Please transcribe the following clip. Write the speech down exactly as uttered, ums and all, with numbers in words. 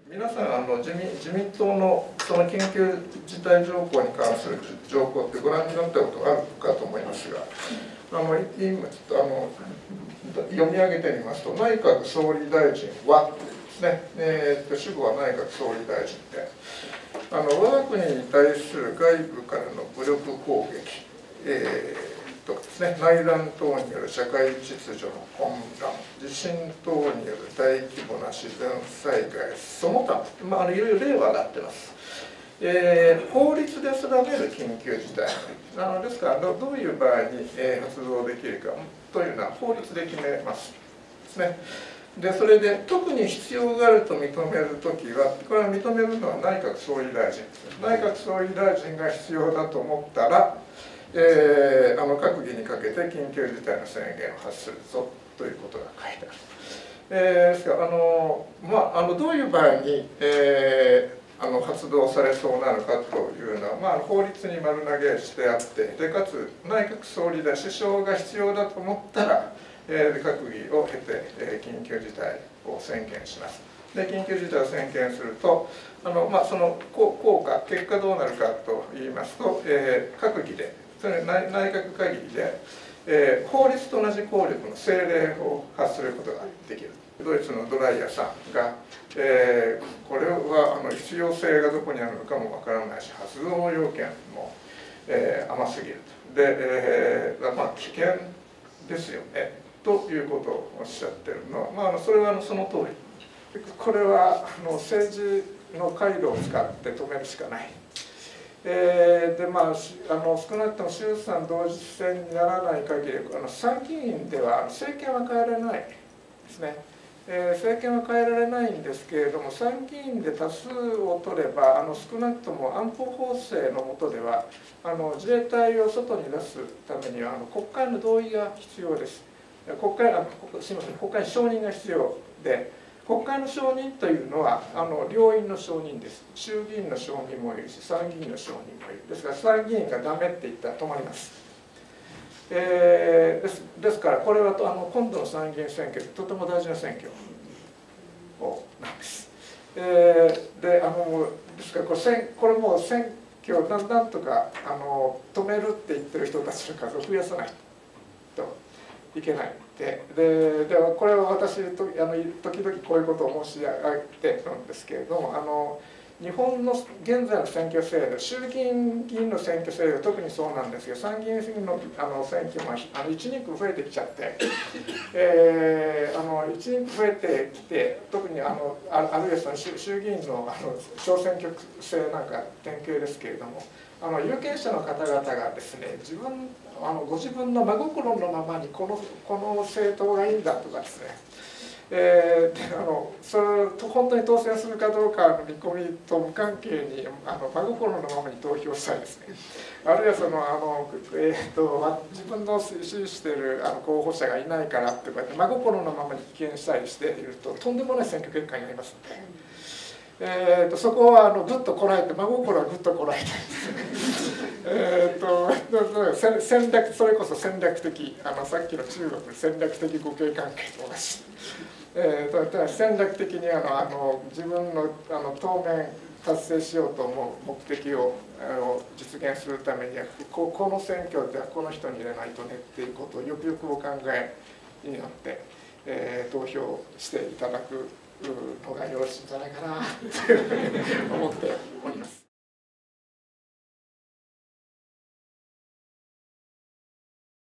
皆さんあの自民自民党のその緊急事態条項に関する条項ってご覧になったことがあるかと思いますが、あの今ちょっとあの読み上げてみますと、内閣総理大臣はですね、えー、と主語は内閣総理大臣で、あの我が国に対する外部からの武力攻撃、えーとかですね、内乱等による社会秩序の混乱、地震等による大規模な自然災害、その他、まあ、あのいろいろ例は挙がってます。えー、法律で定める緊急事態あのですからど、どういう場合に、えー、発動できるかというのは法律で決めますですね。でそれで特に必要があると認めるときは、これは認めるのは内閣総理大臣です。内閣総理大臣が必要だと思ったら、えー、あの閣議にかけて緊急事態の宣言を発するぞということが書いてある。えー、ですからあの、まあ、あのどういう場合に、えー、あの発動されそうなのかというのは、まあ、法律に丸投げしてあって、でかつ内閣総理大臣首相が必要だと思ったら、えー、閣議を経て、えー、緊急事態を宣言します。で緊急事態を宣言すると、あの、まあ、その効果結果どうなるかといいますと、えー、閣議でそれ 内, 内閣会議で、えー、法律と同じ効力の政令を発することができる。ドイツのドライヤーさんが、えー、これはあの必要性がどこにあるのかもわからないし、発動の要件も、えー、甘すぎると。で、えーまあ、危険ですよねということをおっしゃってるのは、まあ、それはその通り。これはあの政治の回路を使って止めるしかない。えー、でまあ、あの少なくとも衆参同時選にならない限り、あの参議院では政権は変えられないですね。えー、政権は変えられないんですけれども、参議院で多数を取れば、あの少なくとも安保法制の下では、あの自衛隊を外に出すためにはあの国会の同意が必要です。国会あすみません、国会承認が必要で。国会の承認というのはあの両院の承認です。衆議院の承認もいるし、参議院の承認もいる。ですから参議院がダメって言ったら止まります。えー、です、ですからこれはあの今度の参議院選挙でとても大事な選挙なんです。えー、であのですからこれ、これもう選挙をなんとかあの止めるって言ってる人たちの数を増やさないといけない。で, で, でこれは私とあの時々こういうことを申し上げてるんですけれども、あの日本の現在の選挙制度、衆議院議員の選挙制度は特にそうなんですけど、参議院議員のあの選挙もあのいちにんく増えてきちゃって、えー、あのいちにんく増えてきて、特にあの あ, あるいはその衆議院のあの小選挙区制なんか典型ですけれども、あの有権者の方々がですね、自分あのご自分の真心のままにこのこの政党がいいんだとかですね、えー、であのそれと本当に当選するかどうかの見込みと無関係にあの真心のままに投票したりですね、あるいはそのあの、えー、と自分の支持しているあの候補者がいないからってこうやって真心のままに棄権したりしているととんでもない選挙結果になりますので。えー、とそこはあのぐっとこらえて、真心はぐっとこらえてえと戦略、それこそ戦略的、あのさっきの中国の戦略的互恵関係と同じ、えー、と戦略的にあのあの自分のあの当面達成しようと思う目的をあの実現するためには、ここの選挙ではこの人に入れないとねっていうことをよくよくお考えによって、えー、投票していただくのがよろしいんじゃないかなというふうに思って